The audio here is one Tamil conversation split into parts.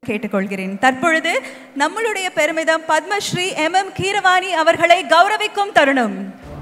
கேட்டுக்கொள்கிறேன். தற்பொழுது நம்மளுடைய பெருமிதம் பத்மஸ்ரீ MM கீரவாணி அவர்களை கௌரவிக்கும் தருணம்.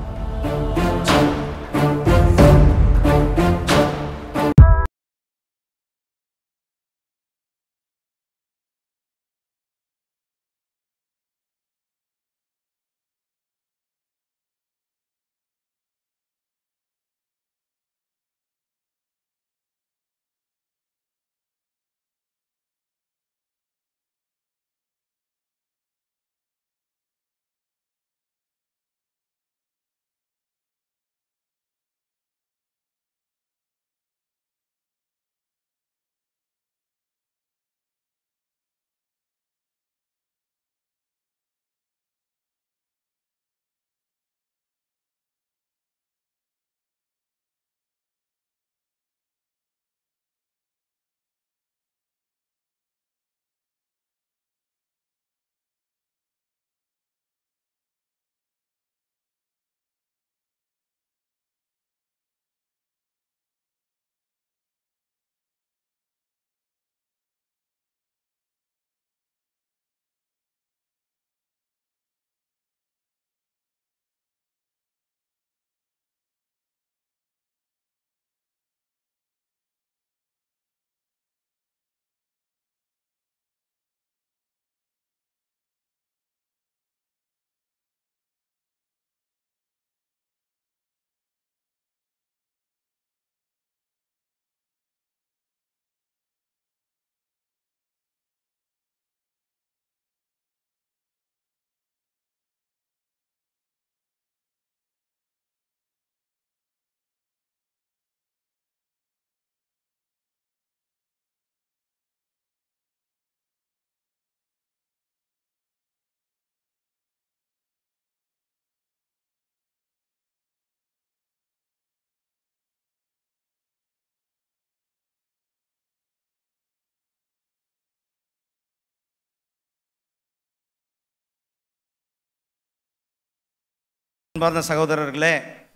அன்பார்ந்த சகோதரர்களே,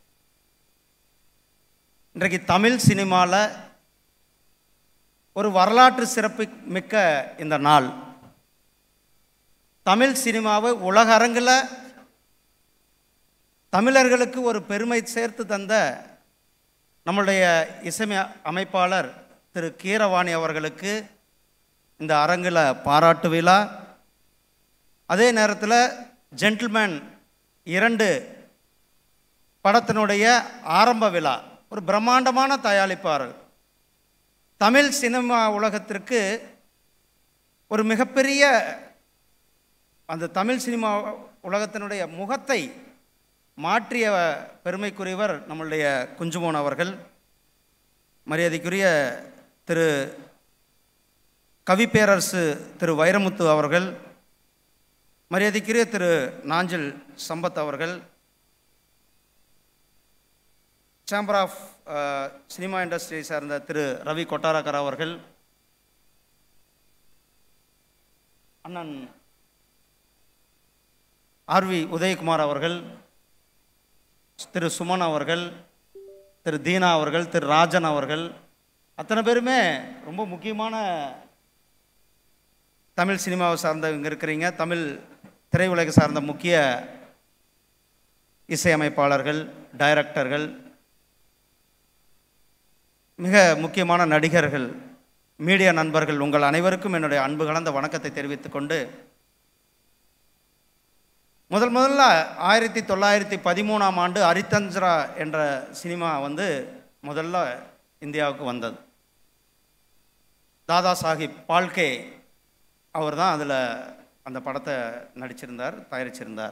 இன்றைக்கு தமிழ் சினிமாவில் ஒரு வரலாற்று சிறப்பு மிக்க இந்த நாள். தமிழ் சினிமாவை உலக அரங்கில் தமிழர்களுக்கு ஒரு பெருமை சேர்த்து தந்த நம்முடைய இசை அமைப்பாளர் திரு கீரவாணி அவர்களுக்கு இந்த அரங்கில் பாராட்டு விழா, அதே நேரத்தில் ஜென்டில்மேன் 2 படத்தினுடைய ஆரம்ப விழா. ஒரு பிரம்மாண்டமான தயாரிப்பாளர், தமிழ் சினிமா உலகத்திற்கு ஒரு மிகப்பெரிய அந்த தமிழ் சினிமா உலகத்தினுடைய முகத்தை மாற்றிய பெருமைக்குரியவர் நம்முடைய குஞ்சுமோன் அவர்கள். மரியாதைக்குரிய திரு கவிப்பேரரசு திரு வைரமுத்து அவர்கள், மரியாதைக்குரிய திரு நாஞ்சில் சம்பத் அவர்கள், சேம்பர் ஆஃப் சினிமா இண்டஸ்ட்ரியை சார்ந்த திரு ரவி கொட்டாரக்கர் அவர்கள், அண்ணன் ஆர்வி உதயகுமார் அவர்கள், திரு சுமன் அவர்கள், திரு தீனா அவர்கள், திரு ராஜன் அவர்கள், அத்தனை பேருமே ரொம்ப முக்கியமான தமிழ் சினிமாவை சார்ந்த இங்கே இருக்கிறீங்க. தமிழ் திரையுலகை சார்ந்த முக்கிய இசையமைப்பாளர்கள், டைரக்டர்கள், மிக முக்கியமான நடிகர்கள், மீடியா நண்பர்கள், உங்கள் அனைவருக்கும் என்னுடைய அன்பு கலந்த வணக்கத்தை தெரிவித்துக்கொண்டு, முதல்ல 1913ஆம் ஆண்டு அரித்தஞ்சரா என்ற சினிமா முதல்ல இந்தியாவுக்கு வந்தது. தாதா சாஹிப் பால்கே அவர் தான் அதில் அந்த படத்தை நடிச்சிருந்தார், தயாரிச்சிருந்தார்.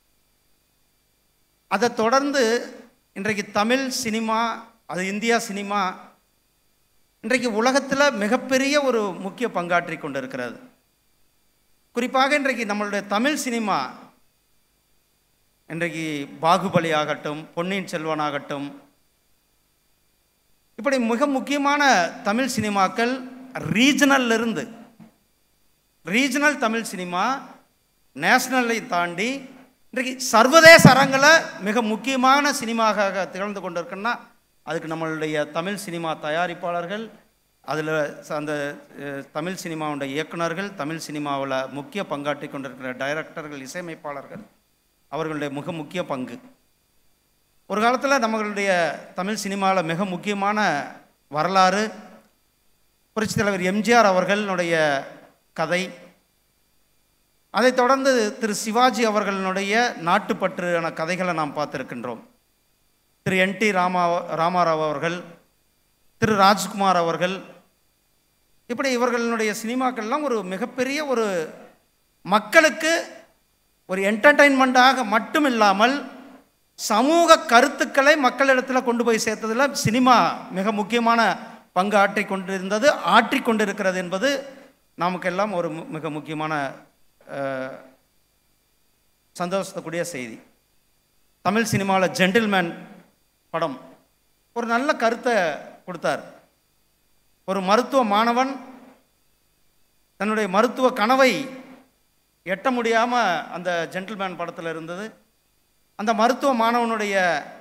அதை தொடர்ந்து இன்றைக்கு தமிழ் சினிமா, அது இந்தியா சினிமா இன்றைக்கு உலகத்தில் மிகப்பெரிய ஒரு முக்கிய பங்காற்றி கொண்டு இருக்கிறது. குறிப்பாக இன்றைக்கு நம்மளுடைய தமிழ் சினிமா இன்றைக்கு பாகுபலி ஆகட்டும், பொன்னியின் செல்வன் ஆகட்டும், இப்படி மிக முக்கியமான தமிழ் சினிமாக்கள் ரீஜனல்லிருந்து, ரீஜனல் தமிழ் சினிமா நேஷனலை தாண்டி இன்றைக்கு சர்வதேச அரங்கில் மிக முக்கியமான சினிமாவாக திகழ்ந்து கொண்டிருக்குன்னா அதுக்கு நம்மளுடைய தமிழ் சினிமா தயாரிப்பாளர்கள், அதில் அந்த தமிழ் சினிமாவுடைய இயக்குனர்கள், தமிழ் சினிமாவில் முக்கிய பங்காற்றி கொண்டிருக்கிற டைரக்டர்கள், இசையமைப்பாளர்கள், அவர்களுடைய மிக முக்கிய பங்கு. ஒரு காலத்தில் நம்மளுடைய தமிழ் சினிமாவில் மிக முக்கியமான வரலாறு புரட்சித் தலைவர் எம்ஜிஆர் அவர்களுடைய கதை. அதைத் தொடர்ந்து திரு சிவாஜி அவர்களுடைய நாட்டுப்பற்றான கதைகளை நாம் பார்த்துருக்கின்றோம். திரு என்.டி. ராமாராவ் அவர்கள், திரு ராஜ்குமார் அவர்கள், இப்படி இவர்களுடைய சினிமாக்கள்லாம் ஒரு மிகப்பெரிய ஒரு மக்களுக்கு ஒரு என்டர்டெயின்மெண்ட்டாக மட்டும் இல்லாமல் சமூக கருத்துக்களை மக்களிடத்தில் கொண்டு போய் சேர்த்ததில் சினிமா மிக முக்கியமான பங்கு ஆற்றிக்கொண்டிருக்கிறது என்பது நமக்கெல்லாம் ஒரு மிக முக்கியமான சந்தோஷத்தக்கூடிய செய்தி. தமிழ் சினிமாவில் ஜென்டில்மேன் படம் ஒரு நல்ல கருத்தை கொடுத்தார். ஒரு மருத்துவ மாணவன் தன்னுடைய மருத்துவ கனவை எட்ட முடியாமல் அந்த ஜென்டில்மேன் படத்தில் இருந்தது. அந்த மருத்துவ மாணவனுடைய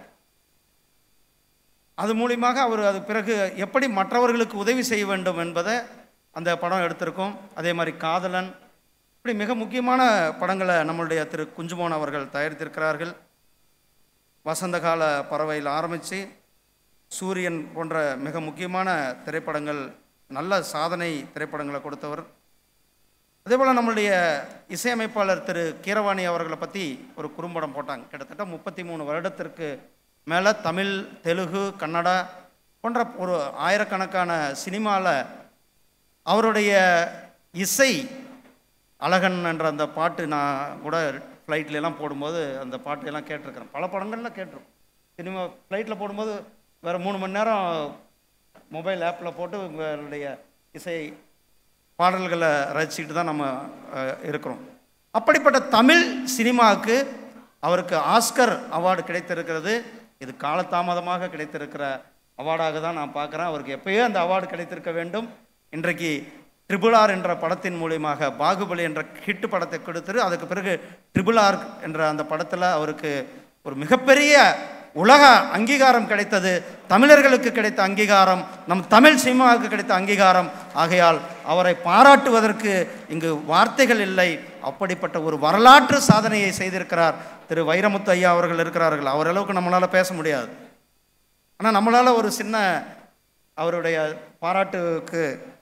அது மூலியமாக அவர் அது பிறகு எப்படி மற்றவர்களுக்கு உதவி செய்ய வேண்டும் என்பதை அந்த படம் எடுத்திருக்கோம். அதே மாதிரி காதலன், இப்படி மிக முக்கியமான படங்களை நம்மளுடைய திரு குஞ்சுமோன் அவர்கள் தயாரித்திருக்கிறார்கள். வசந்த கால பறவையில் ஆரம்பித்து சூரியன் போன்ற மிக முக்கியமான திரைப்படங்கள், நல்ல சாதனை திரைப்படங்களை கொடுத்தவர். அதேபோல் நம்மளுடைய இசையமைப்பாளர் திரு கீரவாணி அவர்களை பற்றி ஒரு குறும்படம் போட்டாங்க. கிட்டத்தட்ட 33 வருடத்திற்கு மேலே தமிழ், தெலுங்கு, கன்னடா போன்ற ஒரு ஆயிரக்கணக்கான சினிமாவில் அவருடைய இசை அழகன் என்ற அந்த பாட்டு நான் கூட ஃப்ளைட்லாம் போடும்போது அந்த பாட்டையெல்லாம் கேட்டிருக்கிறேன். பல படங்களில் கேட்டிருக்கோம். சினிமா ஃப்ளைட்டில் போடும்போது வேறு 3 மணி நேரம் மொபைல் ஆப்பில் போட்டு உங்களுடைய இசை பாடல்களை ரசிச்சுட்டு தான் நம்ம இருக்கிறோம். அப்படிப்பட்ட தமிழ் சினிமாவுக்கு அவருக்கு ஆஸ்கர் அவார்டு கிடைத்திருக்கிறது. இது காலதாமதமாக கிடைத்திருக்கிற அவார்டாக தான் நான் பார்க்குறேன். அவருக்கு எப்போயோ அந்த அவார்டு கிடைத்திருக்க வேண்டும். இன்றைக்கு RRR என்ற படத்தின் மூலியமாக பாகுபலி என்ற ஹிட் படத்தை கொடுத்துரு, அதுக்கு பிறகு RRR என்ற அந்த படத்தில் அவருக்கு ஒரு மிகப்பெரிய உலக அங்கீகாரம் கிடைத்தது. தமிழர்களுக்கு கிடைத்த அங்கீகாரம், நம் தமிழ் சினிமாவுக்கு கிடைத்த அங்கீகாரம். ஆகையால் அவரை பாராட்டுவதற்கு இங்கு வார்த்தைகள் இல்லை. அப்படிப்பட்ட ஒரு வரலாற்று சாதனையை செய்திருக்கிறார் திரு வைரமுத்து ஐயா அவர்கள் இருக்கிறார்கள். அவரளவுக்கு நம்மளால் பேச முடியாது. ஆனால் நம்மளால் ஒரு சின்ன அவருடைய பாராட்டுக்கு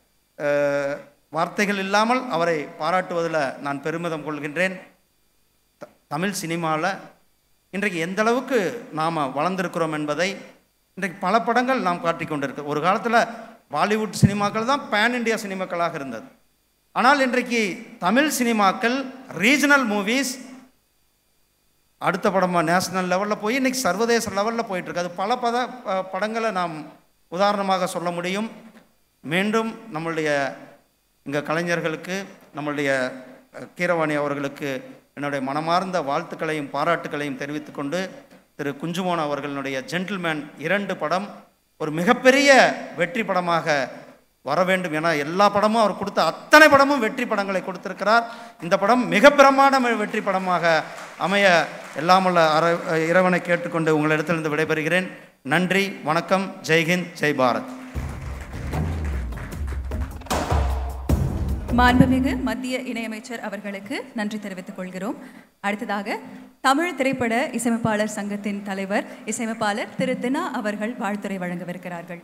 வார்த்தைகள் இல்லாமல் அவரை பாராட்டுவதில் நான் பெருமிதம் கொள்கின்றேன். தமிழ் சினிமாவில் இன்றைக்கு எந்த அளவுக்கு நாம் வளர்ந்திருக்கிறோம் என்பதை இன்றைக்கு பல படங்கள் நாம் காட்டிக் கொண்டிருக்கு. ஒரு காலத்தில் பாலிவுட் சினிமாக்கள் தான் பேன் இண்டியா சினிமாக்களாக இருந்தது. ஆனால் இன்றைக்கு தமிழ் சினிமாக்கள் ரீஜனல் மூவிஸ் அடுத்த படமாக நேஷனல் லெவலில் போய் இன்றைக்கி சர்வதேச லெவலில் போயிட்டுருக்கு. அது பல படங்களை நாம் உதாரணமாக சொல்ல முடியும். மீண்டும் நம்மளுடைய இங்கே கலைஞர்களுக்கு, நம்மளுடைய கீரவாணி அவர்களுக்கு என்னுடைய மனமார்ந்த வாழ்த்துக்களையும் பாராட்டுக்களையும் தெரிவித்துக்கொண்டு, திரு குஞ்சுமோன் அவர்களுடைய ஜென்டில்மேன் 2 படம் ஒரு மிகப்பெரிய வெற்றி படமாக வர வேண்டும். ஏன்னா எல்லா படமும் அவர் கொடுத்த அத்தனை படமும் வெற்றி படங்களை கொடுத்திருக்கிறார். இந்த படம் மிக பிரமாண்ட வெற்றி படமாக அமைய எல்லாமுள்ள இறைவனை கேட்டுக்கொண்டு உங்களிடத்திலிருந்து விடைபெறுகிறேன். நன்றி, வணக்கம், ஜெய்ஹிந்த், ஜெய் பாரத். மாண்புமிகு மத்திய இணையமைச்சர் அவர்களுக்கு நன்றி தெரிவித்துக் கொள்கிறோம். அடுத்ததாக தமிழ் திரைப்பட இசையமைப்பாளர் சங்கத்தின் தலைவர் இசையமைப்பாளர் திரு தினா அவர்கள் வாழ்த்துரை வழங்கவிருக்கிறார்கள்.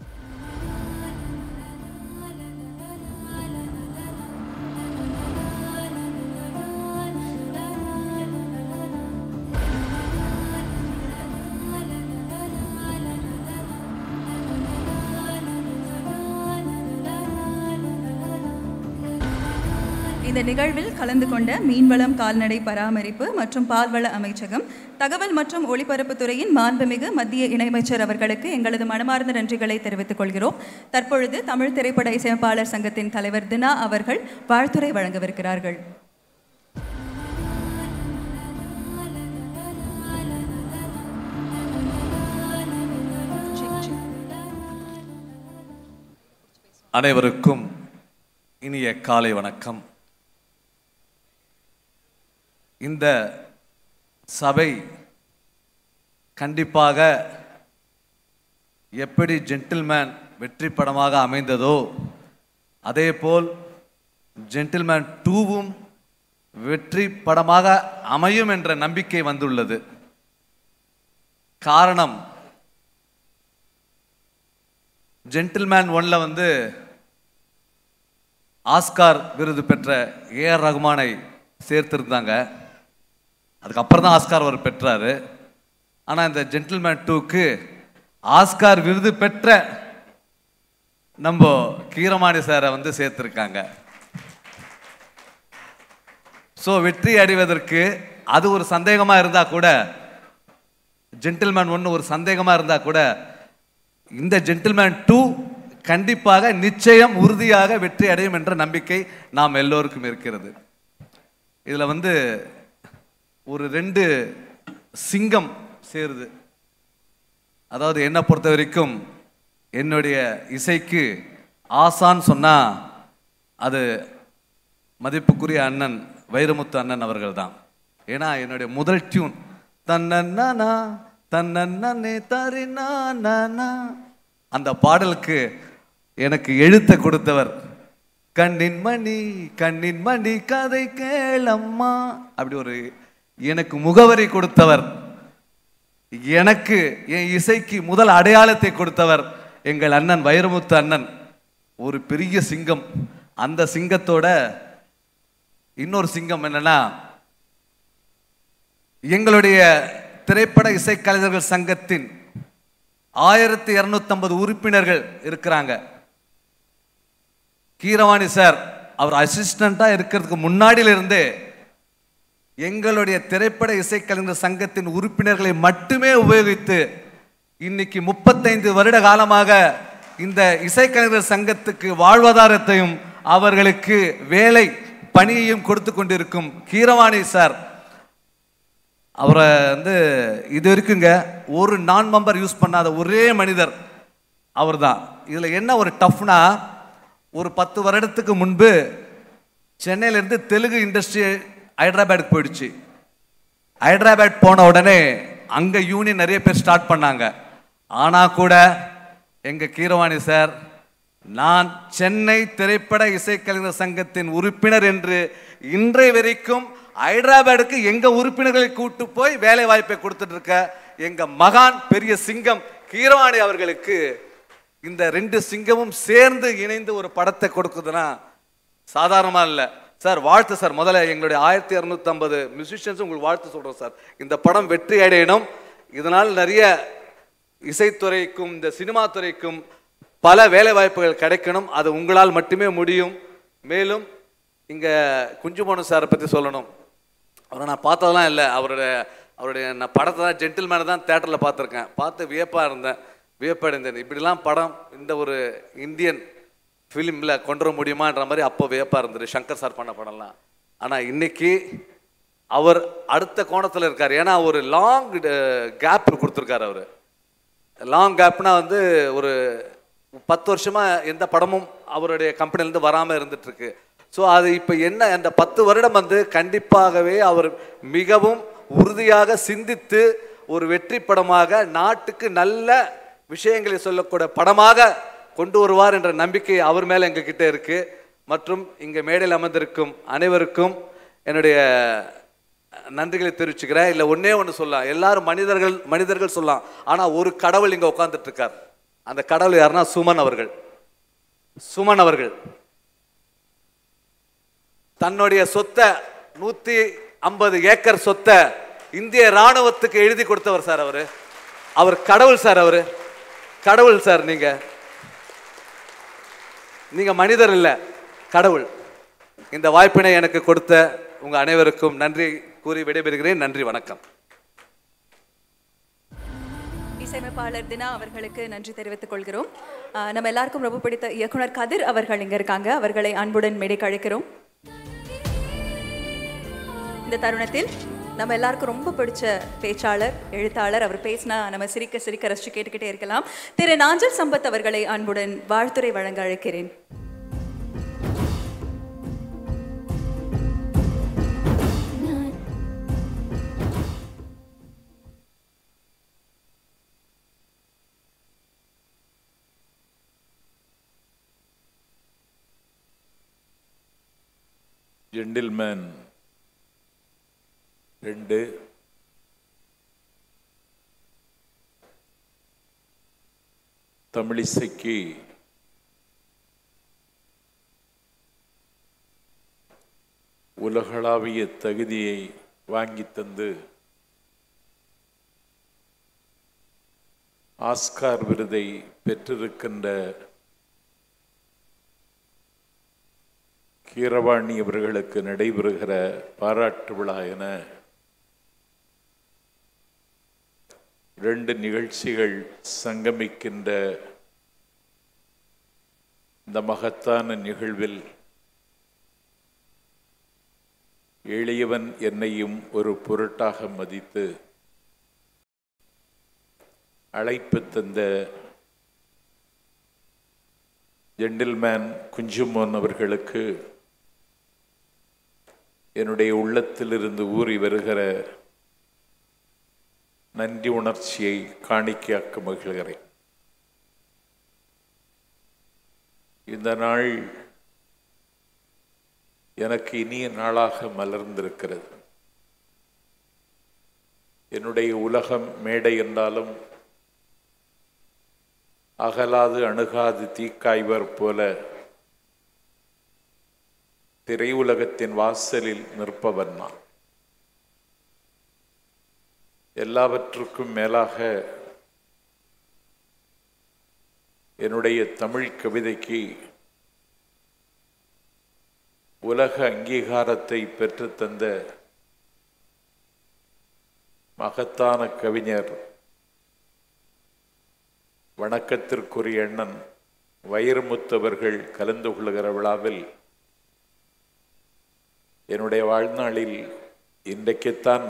இந்த நிகழ்வில் கலந்து கொண்ட மீன்வளம், கால்நடை பராமரிப்பு மற்றும் பால்வள அமைச்சகம், தகவல் மற்றும் ஒளிபரப்புத்துறையின் மாண்புமிகு மத்திய இணையமைச்சர் அவர்களுக்கு எங்களது மனமார்ந்த நன்றிகளை தெரிவித்துக் கொள்கிறோம். தற்பொழுது தமிழ் திரைப்பட இசையமைப்பாளர் சங்கத்தின் தலைவர் தினா அவர்கள் வாழ்த்துரை வழங்கவிருக்கிறார்கள். அனைவருக்கும் இனிய காலை வணக்கம். இந்த சபை கண்டிப்பாக எப்படி ஜென்டில்மேன் வெற்றி படமாக அமைந்ததோ அதேபோல் ஜென்டில்மேன் 2வும் வெற்றி படமாக அமையும் என்ற நம்பிக்கை வந்துள்ளது. காரணம், ஜென்டில்மேன் 1ல ஆஸ்கார் விருது பெற்ற ஏஆர் ரகுமானை சேர்த்திருந்தாங்க. அதுக்கப்புறம் தான் ஆஸ்கார் அவர் பெற்றாரு. ஆனால் இந்த ஜென்டில்மேன் 2க்கு ஆஸ்கார் விருது பெற்ற நம்ம கீரவாணி சாரை சேர்த்திருக்காங்க. ஸோ வெற்றி அடைவதற்கு அது ஒரு சந்தேகமாக இருந்தால் கூட, ஜென்டில்மேன் 1 ஒரு சந்தேகமாக இருந்தால் கூட, இந்த ஜென்டில்மேன் 2 கண்டிப்பாக நிச்சயம் உறுதியாக வெற்றி அடையும் என்ற நம்பிக்கை நாம் எல்லோருக்கும் இருக்கிறது. இதில் ஒரு 2 சிங்கம் சேருது. அதாவது என்னை பொறுத்த வரைக்கும் என்னுடைய இசைக்கு ஆசான் சொன்னால் அது மதிப்புக்குரிய அண்ணன் வைரமுத்து அண்ணன் அவர்கள் தான். ஏன்னா என்னுடைய முதல் டியூன் தன்னன்னா தன்னே தரினா அந்த பாடலுக்கு எனக்கு எழுத்த கொடுத்தவர் கண்ணின் மணி கதை கேளம்மா அப்படி ஒரு எனக்கு முகவரி கொடுத்தவர், எனக்கு என் இசைக்கு முதல் அடையாளத்தை கொடுத்தவர் எங்கள் அண்ணன் வைரமுத்து அண்ணன். ஒரு பெரிய சிங்கம். அந்த சிங்கத்தோட இன்னொரு சிங்கம் என்னன்னா, எங்களுடைய திரைப்பட இசைக்கலைஞர்கள் சங்கத்தின் 1250 உறுப்பினர்கள் இருக்கிறாங்க. கீரவாணி சார் அவர் அசிஸ்டண்டா இருக்கிறதுக்கு முன்னாடியிலிருந்தே எங்களுடைய திரைப்பட இசைக்கலைஞர் சங்கத்தின் உறுப்பினர்களை மட்டுமே உபயோகித்து இன்னைக்கு 35 வருட காலமாக இந்த இசைக்கலைஞர் சங்கத்துக்கு வாழ்வாதாரத்தையும் அவர்களுக்கு வேலை பணியையும் கொடுத்து கொண்டிருக்கும் கீரவாணி சார். அவரை இது வரைக்குங்க ஒரு நான் மெம்பர் யூஸ் பண்ணாத ஒரே மனிதர் அவர் தான். இதில் என்ன ஒரு டஃப்னா, ஒரு 10 வருடத்துக்கு முன்பு சென்னையிலேருந்து தெலுங்கு இண்டஸ்ட்ரி ஹைதராபாத்துக்கு போயிடுச்சு. ஹைதராபாத் போன உடனே அங்கே யூனியன் நிறைய பேர் ஸ்டார்ட் பண்ணாங்க. ஆனால் கூட எங்கள் கீரவாணி சார், நான் சென்னை திரைப்பட இசைக்கலைஞர் சங்கத்தின் உறுப்பினர் என்று இன்றைய வரைக்கும் ஹைதராபாத்துக்கு எங்க உறுப்பினர்களை கூட்டு போய் வேலை வாய்ப்பை கொடுத்துட்டு இருக்க எங்க மகான் பெரிய சிங்கம் கீரவாணி அவர்களுக்கு இந்த 2 சிங்கமும் சேர்ந்து இணைந்து ஒரு படத்தை கொடுக்குதுன்னா சாதாரணமா இல்லை சார். வாழ்த்து சார். முதல்ல எங்களுடைய 1250 மியூசிஷியன்ஸ் உங்களுக்கு வாழ்த்து சொல்றோம் சார். இந்த படம் வெற்றி அடையணும். இதனால் நிறைய இசைத்துறைக்கும் இந்த சினிமா துறைக்கும் பல வேலை வாய்ப்புகள் கிடைக்கணும். அது உங்களால் மட்டுமே முடியும். மேலும் இங்க குஞ்சுமோன் சாரை பற்றி சொல்லணும். அவரை நான் பார்த்ததெல்லாம் இல்லை. அவருடைய நான் படத்தை தான் ஜென்டில்மேனை தான் தேட்டரில் பார்த்துருக்கேன். பார்த்து வியப்படைந்தேன். இப்படிலாம் படம் இந்த ஒரு இந்தியன் ஃபிலிமில் கொண்டு வர முடியுமான்ற மாதிரி அப்போ வியப்பாக இருந்தது சங்கர் சார் பண்ண படம்லாம். ஆனால் இன்னைக்கு அவர் அடுத்த கோணத்தில் இருக்கார். ஏன்னா ஒரு லாங் கேப் கொடுத்துருக்காரு. அவர் லாங் கேப்னா ஒரு 10 வருஷமாக எந்த படமும் அவருடைய கம்பெனிலேருந்து வராமல் இருந்துகிட்ருக்கு. ஸோ அது இப்போ என்ன, அந்த 10 வருடம் கண்டிப்பாகவே அவர் மிகவும் உறுதியாக சிந்தித்து ஒரு வெற்றி படமாக நாட்டுக்கு நல்ல விஷயங்களை சொல்லக்கூடிய படமாக கொண்டு வருவார் என்ற நம்பிக்கை அவர் மேலே எங்ககிட்ட இருக்கு. மற்றும் இங்கே மேடையில் அமர்ந்திருக்கும் அனைவருக்கும் என்னுடைய நன்றிகளை தெரிவிச்சுக்கிறேன். இல்லை ஒன்று சொல்லலாம், எல்லாரும் மனிதர்கள் சொல்லலாம். ஆனால் ஒரு கடவுள் இங்கே உட்கார்ந்துட்டு இருக்கார். அந்த கடவுள் யாருன்னா சுமன் அவர்கள் தன்னுடைய சொத்தை 150 ஏக்கர் சொத்தை இந்திய ராணுவத்துக்கு எழுதி கொடுத்தவர் சார். அவர் கடவுள் சார். கடவுள் சார். நீங்க மனிதர் இல்ல, கடவுள். இந்த வாய்ப்பினை எனக்கு கொடுத்த உங்க அனைவருக்கும் நன்றி கூறி விடைபெறுகிறேன். நன்றி, வணக்கம். இசையமைப்பாளர் தினா அவர்களுக்கு நன்றி தெரிவித்துக் கொள்கிறோம். நம்ம எல்லாருக்கும் ரொம்ப பிடித்த இயக்குனர் கதிர் அவர்கள் இங்க இருக்காங்க. அவர்களை அன்புடன் மேடைக்கு அழைக்கிறோம். இந்த தருணத்தில் நம்ம எல்லாருக்கும் ரொம்ப பிடிச்ச பேச்சாளர், எழுத்தாளர், அவர் பேசினா நம்ம சிரிக்க ரசிச்சு கேட்டுக்கிட்டே இருக்கலாம். திரு நாஞ்சல் சம்பத் அவர்களை அன்புடன் வாழ்த்துரை வழங்க அழைக்கிறேன். ஜென்டில்மேன் 2 தமிழிசைக்கு உலகளாவிய தகுதியை வாங்கி தந்து ஆஸ்கார் விருதை பெற்றிருக்கின்ற கீரவாணி அவர்களுக்கு நடைபெறுகிற பாராட்டு விழா என 2 நிகழ்ச்சிகள் சங்கமிக்கின்ற இந்த மகத்தான நிகழ்வில் எளியவன் என்னையும் ஒரு பொருட்டாக மதித்து அழைப்பு தந்த ஜென்டில்மேன் குஞ்சுமோன் அவர்களுக்கு என்னுடைய உள்ளத்திலிருந்து ஊறி வருகிற நன்றி உணர்ச்சியை காணிக்கையாக்க மகிழ்கிறேன். இந்த நாள் எனக்கு இனிய நாளாக மலர்ந்திருக்கிறது. என்னுடைய உலகம் மேடை என்றாலும் அகலாது அணுகாது தீக்காய்வர் போல திரையுலகத்தின் வாசலில் நிற்பவன் நான். எல்லாவற்றுக்கும் மேலாக என்னுடைய தமிழ் கவிதைக்கு உலக அங்கீகாரத்தை பெற்றுத்தந்த மகத்தான கவிஞர் வணக்கத்திற்குரிய அண்ணன் வைரமுத்தவர்கள் கலந்து கொள்ளுகிற விழாவில் என்னுடைய வாழ்நாளில் இன்றைக்குத்தான்